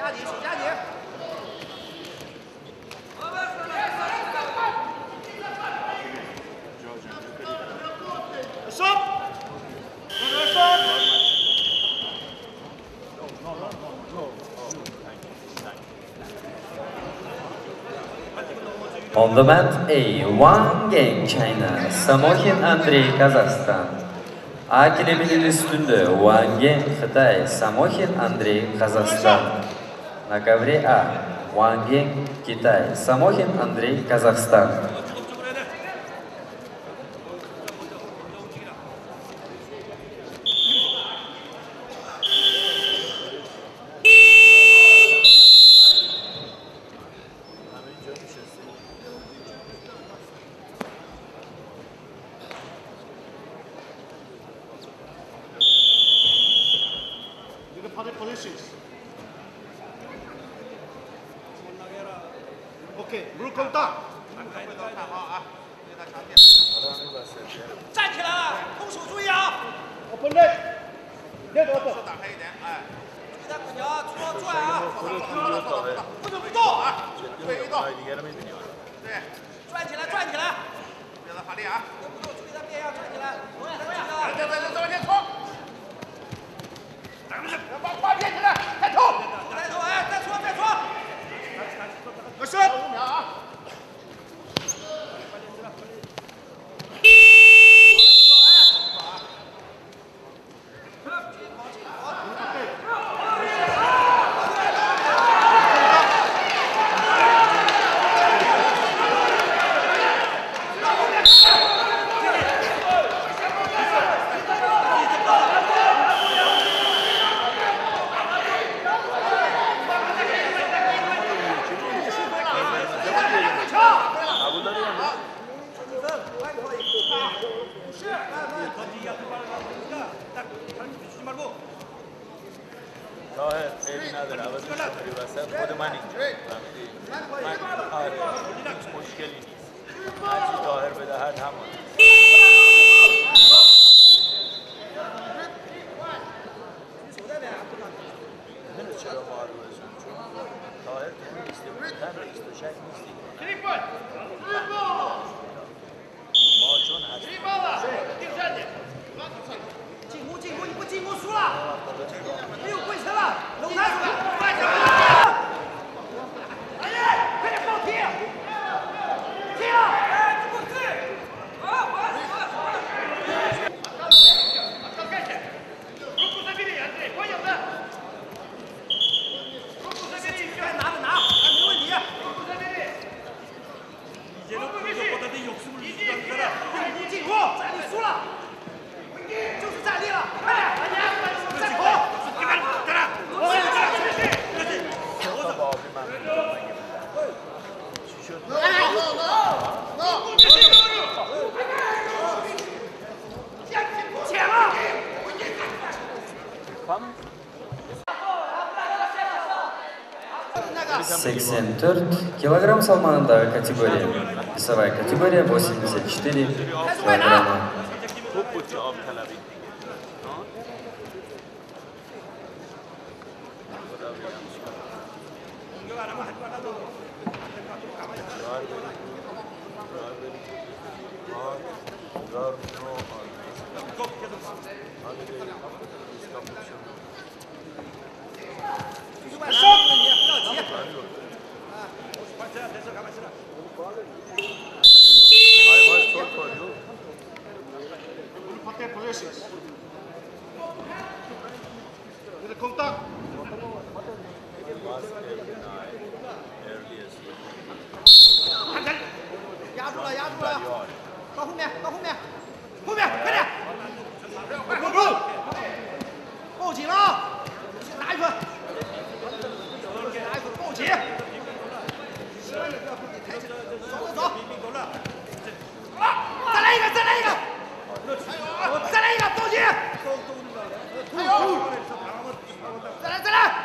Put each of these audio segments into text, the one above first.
紧，手加紧。 On the mat A, Wang Geng China, Samohin Andrei Kazakistan. A keliminin üstünde Wang Geng Xitay, Samohin Andrei Kazakistan. На ковре А, Wang Geng Китай, Samohin Andrei Казахстан. OK， 入空档。站起来，空手注意啊！我分类，别动，手打开一点，哎，注意他腿脚，转啊，不能不动啊，腿一动，对，转起来，转起来，别让他发力啊，不动，注意他变样，转起来，再往前冲，把变起来，再冲，哎，再冲，我射5秒啊！ طاهر خیلی نداره عوض بری وسط خود من اینجا من آره هیچ مشکلی نیست هرچی طاهر بدهد همون نمیدونه چرا ما رو بزن چون طاهر تو لیست بودن رئیس دوشک نیستی ما چون هستیم 进攻，你不进攻输了，没有跪成了，龙抬出来，快点！哎呀，快点放踢！踢了！哎，不对，该拿的拿，没问题。进攻，站立输了。就是站立了，快点！再跑！抢了 84 килограмм салмағындағы категория. Весовая категория 84 килограмма. Contact. 压住了，到后面，后面，快点！抱紧了，拿一分，抱紧。走，再来一个，抱紧。加油！再来！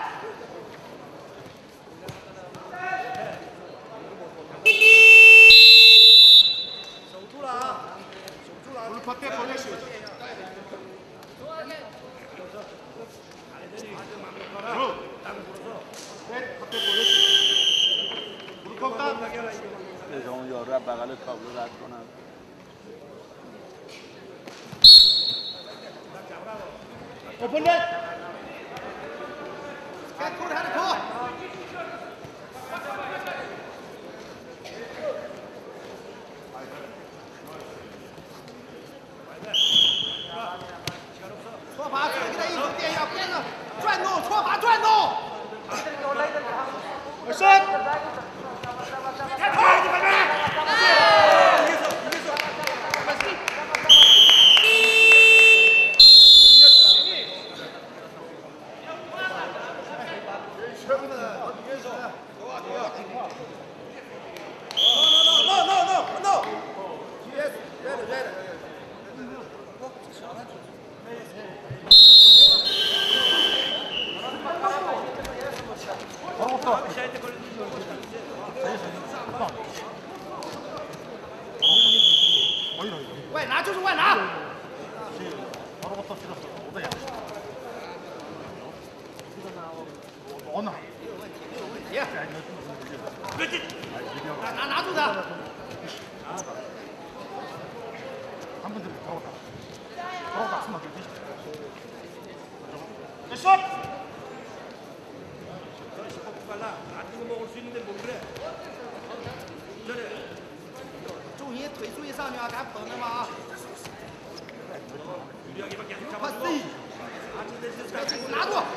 守住了啊！我们跑点， بغل تابلو رد کنم. Open net. Get good hand call. 搓法，这个一手垫一下，不能转动，搓法转动。伸。太快，你们。外拿就是外拿。拿住他。重心腿注意上去啊，敢捧的吗？啊！快塞！拿住！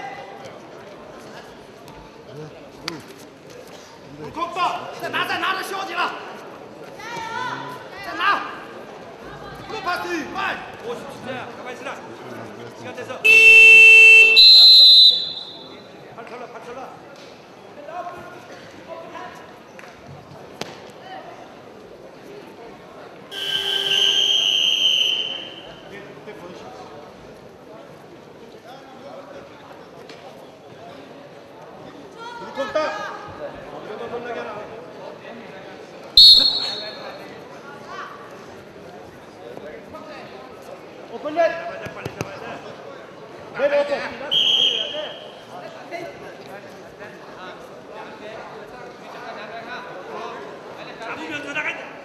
再拿，这消极了！再拿！不怕死，快！我是这样，开始了，시간 됐어。拍车了。 Open net. Net open. 잡으면 들어가야 돼.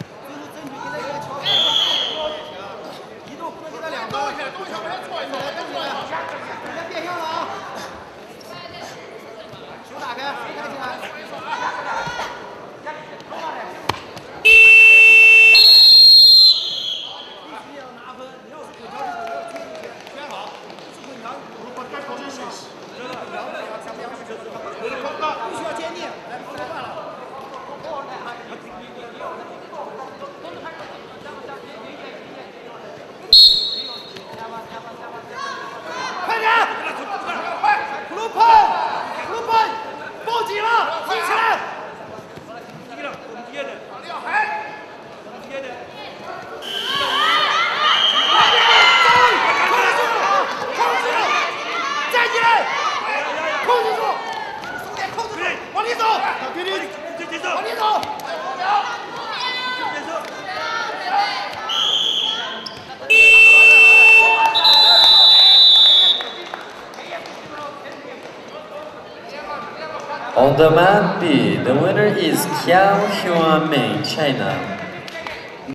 移动不能给他两刀，动一下，把他踹出来，人家变向了啊！球打开，开起来。 不需要坚定，来说话了。快点！快！普鲁喷，报警了，提起来！站起来！控制住！ 往里走，往里走。 On the mat B, the winner is Qiao Huanming, China.